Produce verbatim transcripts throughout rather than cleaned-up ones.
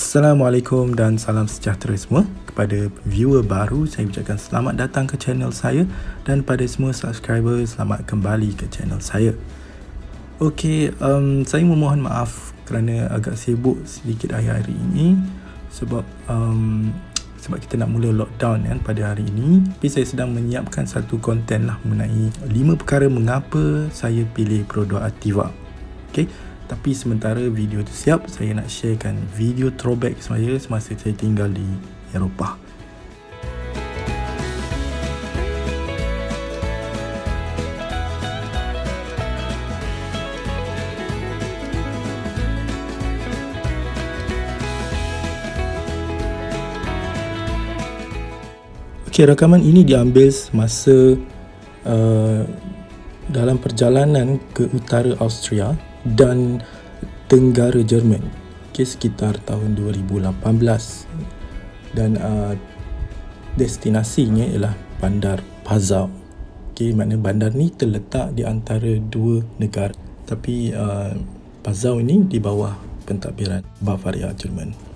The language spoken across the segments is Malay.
Assalamualaikum dan salam sejahtera semua. Kepada viewer baru, saya ucapkan selamat datang ke channel saya, dan pada semua subscriber, selamat kembali ke channel saya. Okey, um, saya memohon maaf kerana agak sibuk sedikit hari-hari ini sebab um, sebab kita nak mula lockdown kan pada hari ini. Tapi saya sedang menyiapkan satu konten lah mengenai lima perkara mengapa saya pilih produk Ativa. Okey. Tapi sementara video tu siap, saya nak sharekan video throwback saya semasa saya tinggal di Eropah. Okey, rakaman ini diambil semasa uh, dalam perjalanan ke utara Austria dan tenggara Jerman, okay, sekitar tahun dua ribu lapan belas, dan uh, destinasinya ialah Bandar Passau. Okay, makna bandar ni terletak di antara dua negara, tapi uh, Passau ini di bawah pentadbiran Bavaria, Jerman.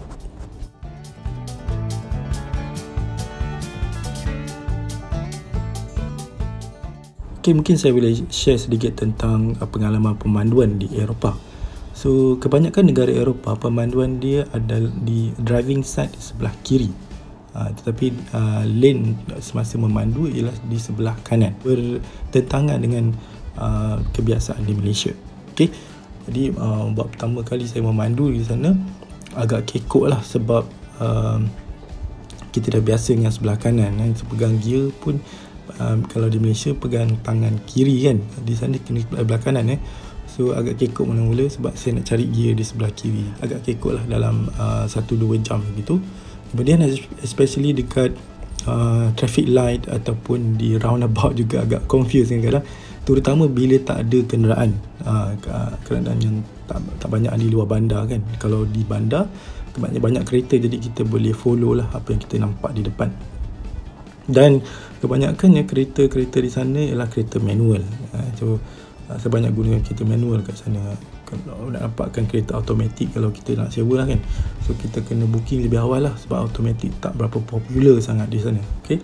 Okay, mungkin saya boleh share sedikit tentang pengalaman pemanduan di Eropah. So, kebanyakan negara Eropah, pemanduan dia adalah di driving side di sebelah kiri. Uh, tetapi uh, lane semasa memandu ialah di sebelah kanan. Bertentangan dengan uh, kebiasaan di Malaysia. Okay? Jadi, uh, buat pertama kali saya memandu di sana, agak kekok lah sebab uh, kita dah biasa dengan sebelah kanan. Kan? So, pegang gear pun Um, kalau di Malaysia pegang tangan kiri kan, di sana kena sebelah kanan eh. So agak kekok mula-mula sebab saya nak cari gear di sebelah kiri. Agak kekok lah dalam uh, satu dua jam gitu. Kemudian especially dekat uh, traffic light ataupun di roundabout juga agak confused kadang-kadang, terutama bila tak ada kenderaan, uh, kenderaan yang tak, tak banyak di luar bandar kan. Kalau di bandar banyak banyak kereta, jadi kita boleh follow lah apa yang kita nampak di depan. Dan kebanyakannya kereta-kereta di sana ialah kereta manual. So saya banyak guna kereta manual kat sana. Kalau nak dapatkan kereta automatik, kalau kita nak sewa lah kan, so kita kena booking lebih awal lah sebab automatik tak berapa popular sangat di sana. Okay.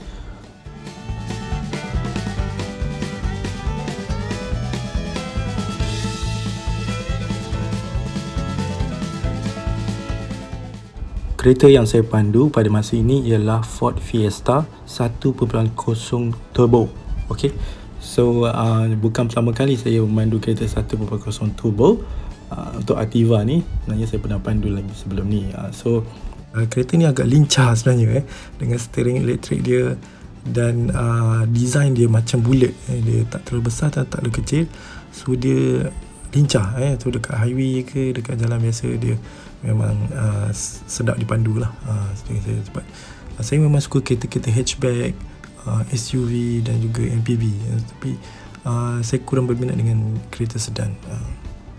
Kereta yang saya pandu pada masa ini ialah Ford Fiesta satu titik kosong turbo. Okey. So uh, bukan pertama kali saya memandu kereta satu titik kosong turbo. Uh, untuk Ativa ni sebenarnya saya pernah pandu lagi sebelum ni. Uh, so uh, kereta ni agak lincah sebenarnya eh, dengan steering elektrik dia, dan uh, design dia macam bulat eh. Dia tak terlalu besar dan tak terlalu kecil. So dia lincah eh. So dekat highway ke dekat jalan biasa dia memang uh, sedap dipandu lah. uh, saya, sebab uh, saya memang suka kereta-kereta hatchback, uh, S U V dan juga M P V, uh, tapi uh, saya kurang berminat dengan kereta sedan. uh.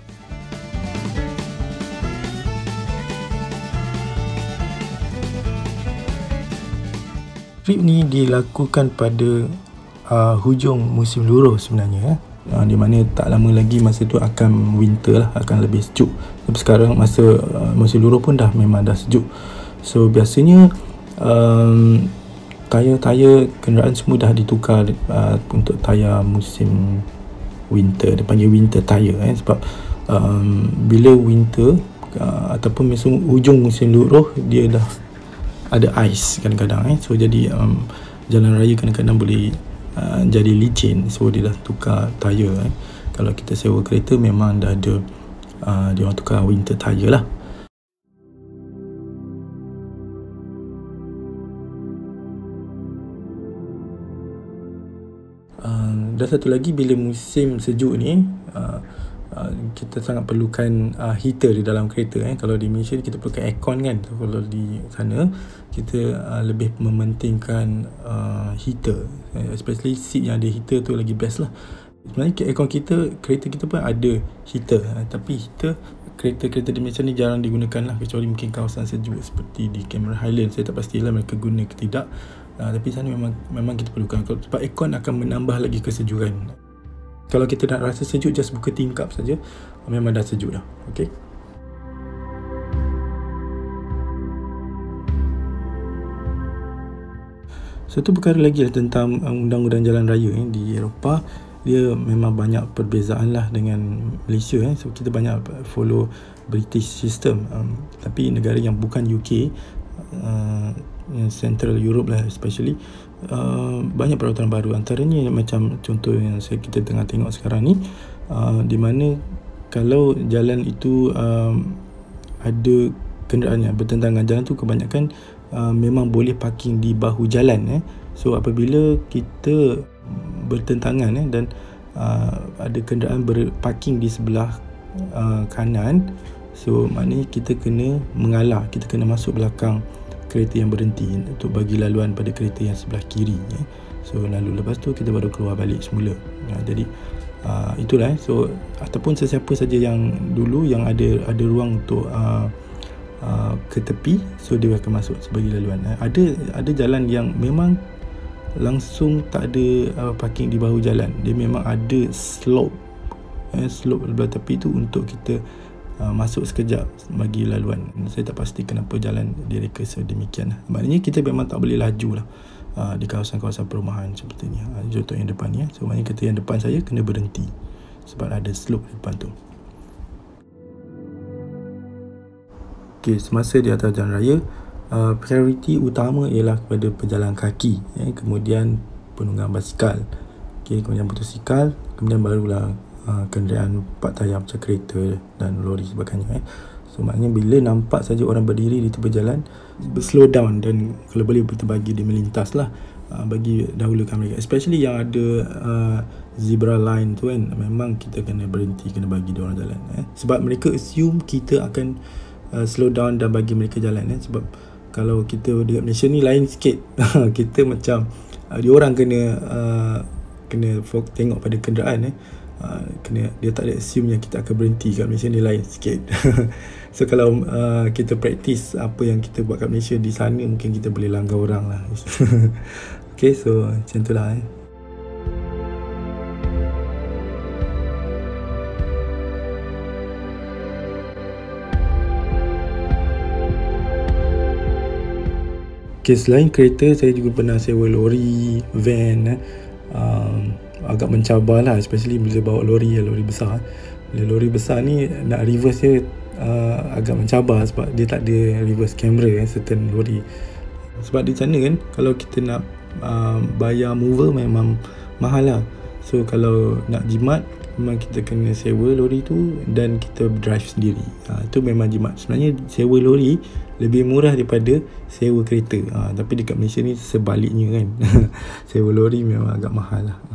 Trip ni dilakukan pada uh, hujung musim luruh sebenarnya eh. Uh, di mana tak lama lagi masa tu akan winter lah, akan lebih sejuk. Tapi sekarang masa uh, musim luruh pun dah memang dah sejuk. So biasanya um, tayar-tayar kenderaan semua dah ditukar uh, untuk tayar musim winter. Dia panggil winter tire eh, sebab um, bila winter uh, ataupun musim, hujung musim luruh, dia dah ada ais kadang-kadang eh. So jadi um, jalan raya kadang-kadang boleh Uh, jadi licin, so dia dah tukar tayar eh. Kalau kita sewa kereta memang dah ada uh, dia orang tukar winter tayar lah. Uh, dan satu lagi, bila musim sejuk ni uh, uh, kita sangat perlukan uh, heater di dalam kereta eh. Kalau di Malaysia kita perlukan aircon kan, so, kalau di sana kita uh, lebih mementingkan uh, heater, especially seat yang ada heater tu lagi best lah. Sebenarnya aircon kita, kereta kita pun ada heater, uh, tapi heater kereta-kereta di Malaysia ni jarang digunakan lah, kecuali mungkin kawasan sejuk seperti di Cameron Highlands. Saya tak pastilah mereka guna ke tidak, uh, tapi sana memang memang kita perlukan, sebab aircon akan menambah lagi kesejukan. Kalau kita nak rasa sejuk, just buka tingkap saja, memang dah sejuk dah. Okay. Satu perkara lagi lah tentang undang-undang jalan raya eh, di Eropah. Dia memang banyak perbezaan lah dengan Malaysia eh. So kita banyak follow British system, um, tapi negara yang bukan U K, uh, Central Europe lah especially, uh, banyak peraturan baru. Antaranya macam contoh yang saya kita tengah tengok sekarang ni, uh, di mana kalau jalan itu um, ada kenderaan yang bertentangan jalan tu, kebanyakan uh, memang boleh parking di bahu jalan eh. So apabila kita bertentangan eh, dan uh, ada kenderaan berparking di sebelah uh, kanan, so maknanya kita kena mengalah, kita kena masuk belakang kereta yang berhenti untuk bagi laluan pada kereta yang sebelah kiri eh. So lalu lepas tu kita baru keluar balik semula. uh, jadi uh, itulah eh. So ataupun sesiapa saja yang dulu yang ada ada ruang untuk uh, uh, ke tepi, so dia akan masuk sebagai laluan eh. ada ada jalan yang memang langsung tak ada uh, parking di bahu jalan. Dia memang ada slope eh, slope belah tepi tu untuk kita uh, masuk sekejap bagi laluan. Saya tak pasti kenapa jalan direka sedemikian. Maknanya kita memang tak boleh laju lah uh, di kawasan-kawasan perumahan seperti ni. uh, Contoh yang depan ni eh. So maknanya kereta yang depan saya kena berhenti sebab ada slope depan tu. Okay, semasa di atas jalan raya, Uh, prioriti utama ialah kepada pejalan kaki, eh, kemudian penunggang basikal, okay, kemudian motosikal, kemudian barulah uh, kenderaan empat tayar macam kereta dan lori sebagainya. Eh. So maknanya bila nampak saja orang berdiri di tepi jalan, slow down dan kalau boleh kita bagi dia melintas lah, uh, bagi dahulukan mereka. Especially yang ada uh, zebra line tu kan, memang kita kena berhenti, kena bagi dia orang jalan. Eh. Sebab mereka assume kita akan uh, slow down dan bagi mereka jalan. Eh. Sebab kalau kita dekat Malaysia ni lain sikit. Kita macam uh, dia orang kena uh, kena tengok pada kenderaan eh. Uh, kena dia tak ada assume yang kita akan berhenti. Kat Malaysia ni lain sikit. So kalau uh, kita practice apa yang kita buat kat Malaysia di sana, mungkin kita boleh langgar orang lah. Okay, so macam tu lah eh. Okay, selain kereta, saya juga pernah sewa lori, van eh. um, agak mencabar lah, especially bila bawa lori, lori besar. Bila lori besar ni nak reverse dia uh, agak mencabar sebab dia tak ada reverse camera eh, certain lori. Sebab di sana kan, kalau kita nak uh, bayar mover memang mahal lah. So kalau nak jimat, memang kita kena sewa lori tu dan kita drive sendiri. Ha, itu memang jimat. Sebenarnya sewa lori lebih murah daripada sewa kereta. Ha, tapi dekat Malaysia ni sebaliknya kan. Sewa lori memang agak mahal lah.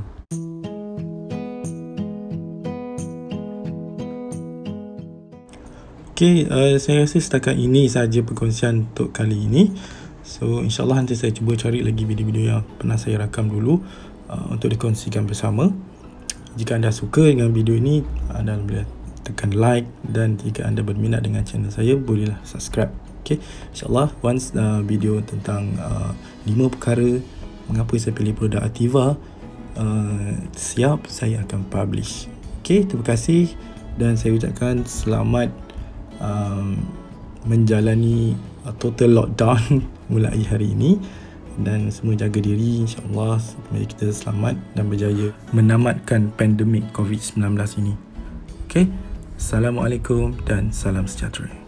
Okay, uh, saya rasa setakat ini sahaja perkongsian untuk kali ini. So insyaAllah nanti saya cuba cari lagi video-video yang pernah saya rakam dulu uh, untuk dikongsikan bersama. Jika anda suka dengan video ini, anda boleh tekan like, dan jika anda berminat dengan channel saya, bolehlah subscribe. Okay, insyaAllah once uh, video tentang uh, lima perkara mengapa saya pilih produk Ativa uh, siap, saya akan publish. Okay, terima kasih dan saya ucapkan selamat um, menjalani uh, total lockdown mulai hari ini. Dan semua jaga diri, insyaAllah supaya kita selamat dan berjaya menamatkan pandemik covid sembilan belas ini. Okay, Assalamualaikum dan salam sejahtera.